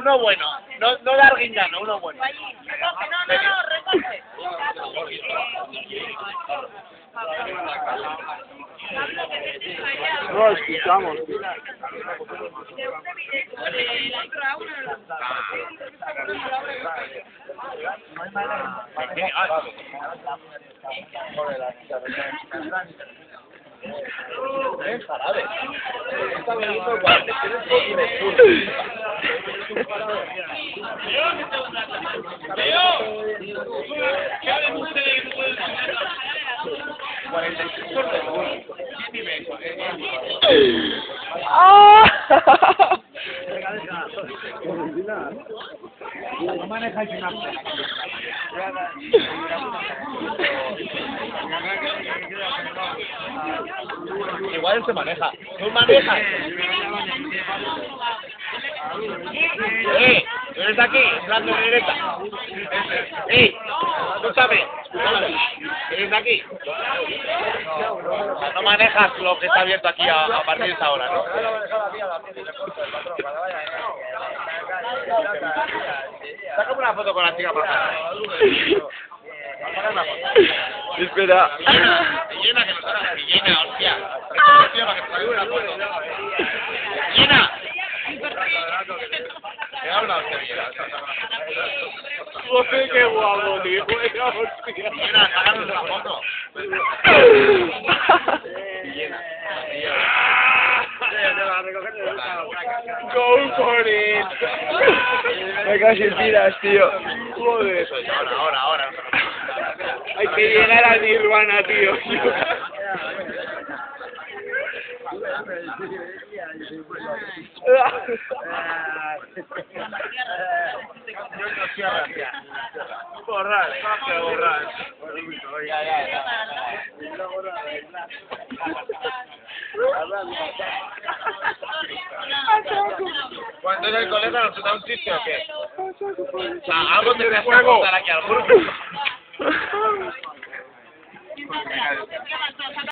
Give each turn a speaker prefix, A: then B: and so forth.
A: uno bueno. No de Arguindano, uno bueno.
B: No, recoge.
C: No escuchamos.
A: No manejáis una igual él se maneja. ¿Tú manejas? ¿Tú eres de aquí? ¿Entrando de derecha? Escúchame. ¿Eres de aquí? No manejas lo que está abierto aquí a partir de esa hora, ¿no? Sácame una foto con la chica pasada.
C: Espera.
A: Llena, que nos haga llena, hostia. Hostia, para que te salga una foto. Llena. Me da una hostia.
C: Joder, qué guapo, tío. Hostia.
A: Llena, sácanos una foto.
C: Go for it. Me casi tiras, tío. Joder.
A: Ahora.
C: Hay que llegar a Nirvana, tío.
A: Borrar. Cuando es el colega nos da un chiste o qué? O sea, algo te voy a contar aquí al grupo.